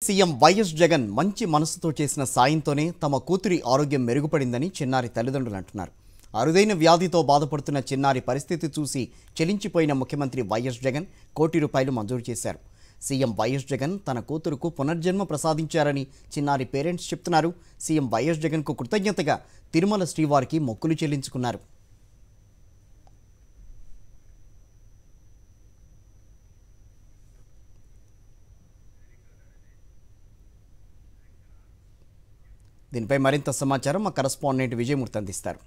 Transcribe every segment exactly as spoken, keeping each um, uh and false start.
CM YS Jagan మంచి మనసుతో చేసిన సాయంతోనే తమ కూతురి ఆరోగ్యం మెరుగుపడిందని చిన్నారి తల్లిదండ్రులు అంటున్నారు. అరుదైన వ్యాధితో బాధపడుతున్న చిన్నారి పరిస్థితి చూసి చెలించిపోయిన ముఖ్యమంత్రి వైఎస్ జగన్ కోటి రూపాయలు మంజూరు చేశారు. సీఎం వైఎస్ జగన్ తన కూతురుకు పునర్జన్మ ప్రసాదించారని చిన్నారి పేరెంట్స్ చెప్తున్నారు. సీఎం వైఎస్ జగన్కు కృతజ్ఞతగా తిరుమల శ్రీవారికి మొక్కులు చెల్లించుకున్నారు. దీనిపై మరింత సమాచారం మా కరెస్పాండెంట్ విజయమూర్తి అందిస్తారు.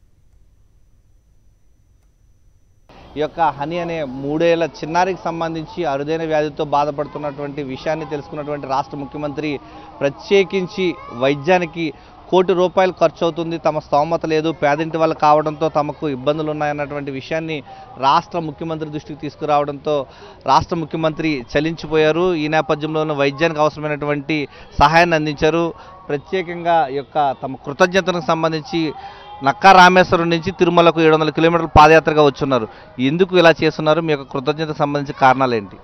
ఈ యొక్క హనీ అనే మూడేళ్ల చిన్నారికి సంబంధించి అరుదైన వ్యాధితో బాధపడుతున్నటువంటి విషయాన్ని తెలుసుకున్నటువంటి రాష్ట్ర ముఖ్యమంత్రి ప్రత్యేకించి వైద్యానికి కోటి రూపాయలు ఖర్చు అవుతుంది, తమ స్తోమత లేదు, పేదింటి వాళ్ళు కావడంతో తమకు ఇబ్బందులు ఉన్నాయన్నటువంటి విషయాన్ని రాష్ట్ర ముఖ్యమంత్రి దృష్టికి తీసుకురావడంతో రాష్ట్ర ముఖ్యమంత్రి చలించిపోయారు. ఈ నేపథ్యంలోనూ వైద్యానికి అవసరమైనటువంటి సహాయాన్ని అందించారు. ప్రత్యేకంగా యొక్క తమ కృతజ్ఞతలకు సంబంధించి నక్కా రామేశ్వరం నుంచి తిరుమలకు ఏడు వందల కిలోమీటర్ల పాదయాత్రగా వచ్చున్నారు. ఎందుకు ఇలా చేస్తున్నారు? మీ యొక్క కృతజ్ఞతకు సంబంధించి కారణాలు ఏంటి?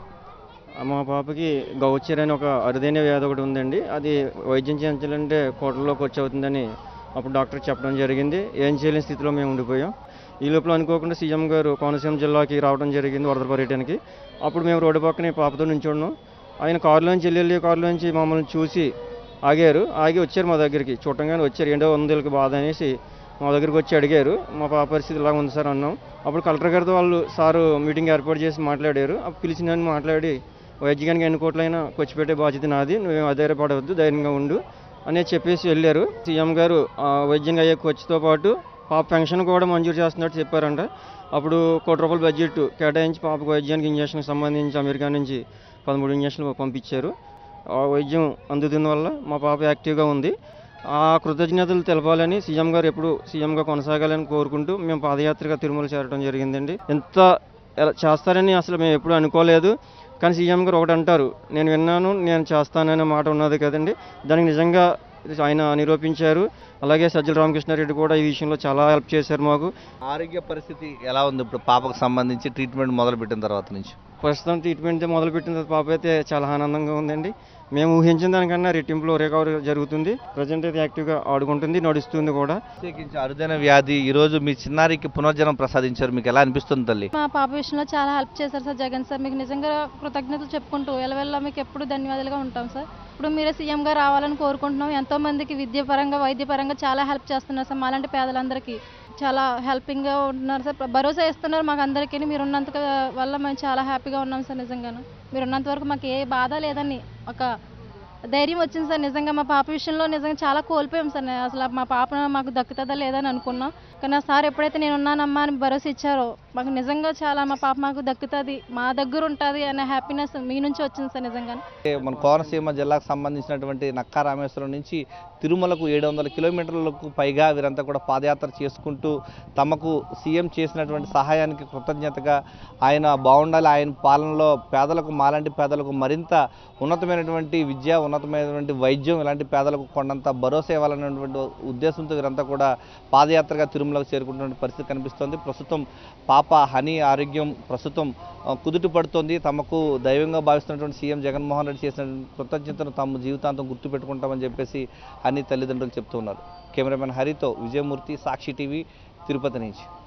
మా పాపకి గౌచర్ అని ఒక అరుదైన వ్యాధి ఒకటి ఉందండి. అది వైద్యం చేయించాలంటే కోట్లలో ఖర్చు అవుతుందని అప్పుడు డాక్టర్ చెప్పడం జరిగింది. ఏం చేయలేని స్థితిలో మేము ఉండిపోయాం. ఈ లోపల అనుకోకుండా సీఎం గారు కోనసీమ జిల్లాకి రావడం జరిగింది వరద పర్యటనకి. అప్పుడు మేము రోడ్డు పక్కనే పాపతో నించున్నాం. ఆయన కారులోంచి వెళ్ళి కారులోంచి మమ్మల్ని చూసి ఆగారు. ఆగి వచ్చారు మా దగ్గరికి. చూడగానే వచ్చారు. ఏంటో వందలకి బాధ అనేసి మా దగ్గరికి వచ్చి అడిగారు. మా పాప పరిస్థితి ఇలా ఉంది సార్ అన్నాం. అప్పుడు కలెక్టర్ గారితో వాళ్ళు సారు మీటింగ్ ఏర్పాటు చేసి మాట్లాడారు. అప్పుడు పిలిచి నన్ను మాట్లాడి వైద్యానికి ఎన్ని కోట్లైనా ఖర్చు పెట్టే బాధ్యత నాది, నువ్వేం అధైర్యపడవద్దు, ధైర్యంగా ఉండు అనేది చెప్పేసి వెళ్ళారు. సీఎం గారు వైద్యంగా అయ్యే ఖర్చుతో పాటు పాప పెన్షన్ కూడా మంజూరు చేస్తున్నట్టు చెప్పారంట. అప్పుడు కోటి రూపాయల బడ్జెట్ కేటాయించి పాపకు వైద్యానికి ఇంజక్షన్కి సంబంధించి అమెరికా నుంచి పదమూడు ఇంజక్షన్లు పంపించారు. ఆ వైద్యం అందుతున్న వల్ల మా పాప యాక్టివ్గా ఉంది. ఆ కృతజ్ఞతలు తెలపాలని సీఎం గారు ఎప్పుడు సీఎంగా కొనసాగాలని కోరుకుంటూ మేము పాదయాత్రగా తిరుమల చేరడం జరిగిందండి. ఎంత చేస్తారని అసలు మేము ఎప్పుడు అనుకోలేదు. కానీ సీఎం గారు ఒకటి అంటారు, నేను విన్నాను, నేను చేస్తాననే మాట ఉన్నది కదండి. దానికి నిజంగా ఆయన నిరూపించారు. అలాగే సజ్జల రామకృష్ణారెడ్డి కూడా ఈ విషయంలో చాలా హెల్ప్ చేశారు మాకు. ఆరోగ్య పరిస్థితి ఎలా ఉంది ఇప్పుడు పాపకు సంబంధించి ట్రీట్మెంట్ మొదలుపెట్టిన తర్వాత నుంచి? ప్రస్తుతం ట్రీట్మెంట్ మొదలుపెట్టిన తర్వాత పాప అయితే చాలా ఆనందంగా ఉందండి. మేము ఊహించిన దానికన్నా రెట్టింపులో రికవరీ జరుగుతుంది. ప్రజెంట్ అయితే యాక్టివ్గా ఆడుకుంటుంది, నడుస్తుంది కూడా. ప్రత్యేకించి అరుదైన వ్యాధి ఈరోజు మీ చిన్నారికి పునర్జన్మ ప్రసాదించారు. మీకు ఎలా అనిపిస్తుంది తల్లి? మా పాప విషయంలో చాలా హెల్ప్ చేశారు సార్ జగన్ సార్. మీకు నిజంగా కృతజ్ఞతలు చెప్పుకుంటూ ఎలవెల్లా మీకు ఎప్పుడు ధన్యవాదాలుగా ఉంటాం సార్. ఇప్పుడు మీరే సీఎంగా రావాలని కోరుకుంటున్నాం. ఎంతో మందికి విద్యాపరంగా వైద్యపరంగా చాలా హెల్ప్ చేస్తున్నారు సార్. మాలాంటి పేదలందరికీ చాలా హెల్పింగ్గా ఉంటున్నారు సార్. భరోసా ఇస్తున్నారు మాకు అందరికీ. మీరు ఉన్నంత వల్ల మేము చాలా హ్యాపీగా ఉన్నాం సార్. నిజంగాను మీరు ఉన్నంత వరకు మాకు ఏ బాధ లేదని ఒక ధైర్యం వచ్చింది సార్. నిజంగా మా పాప విషయంలో నిజంగా చాలా కోల్పోయాం సార్. అసలు మా పాప మాకు దక్కుతుందా లేదని అనుకున్నాం. కానీ సార్ ఎప్పుడైతే నేను ఉన్నానమ్మా అని భరోసా ఇచ్చారో మాకు నిజంగా చాలా మా పాప మాకు దక్కుతుంది, మా దగ్గర ఉంటుంది అనే హ్యాపీనెస్ మీ నుంచి వచ్చింది సార్. నిజంగా మన కోనసీమ జిల్లాకు సంబంధించినటువంటి నక్కా రామేశ్వరం నుంచి తిరుమలకు ఏడు వందల కిలోమీటర్లకు పైగా వీరంతా కూడా పాదయాత్ర చేసుకుంటూ తమకు సీఎం చేసినటువంటి సహాయానికి కృతజ్ఞతగా ఆయన బాగుండాలి, ఆయన పాలనలో పేదలకు మాలాంటి పేదలకు మరింత ఉన్నతమైనటువంటి విద్య, ఉన్నతమైనటువంటి వైద్యం ఇలాంటి పేదలకు కొండంత భరోసా ఇవ్వాలనేటువంటి ఉద్దేశంతో వీరంతా కూడా పాదయాత్రగా తిరుమలకు చేరుకుంటున్న పరిస్థితి కనిపిస్తోంది. ప్రస్తుతం పాప హనీ ఆరోగ్యం ప్రస్తుతం కుదుట పడుతోంది. తమకు దైవంగా భావిస్తున్నటువంటి సీఎం జగన్మోహన్ రెడ్డి చేసిన కృతజ్ఞతను తమ జీవితాంతం గుర్తుపెట్టుకుంటామని చెప్పేసి హనీ తల్లిదండ్రులు చెప్తూ ఉన్నారు. కెమెరామెన్ హరితో విజయమూర్తి, సాక్షి టీవీ, తిరుపతి నుంచి.